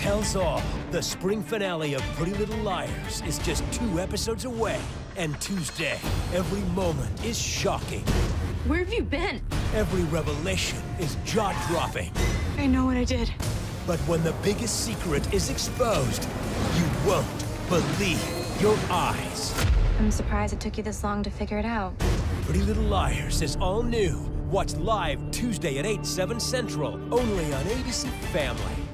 tells all. The spring finale of Pretty Little Liars is just 2 episodes away. And Tuesday, every moment is shocking. Where have you been? Every revelation is jaw-dropping. I know what I did. But when the biggest secret is exposed, you won't believe your eyes. I'm surprised it took you this long to figure it out. Pretty Little Liars is all new. Watch live Tuesday at 8/7 Central, only on ABC Family.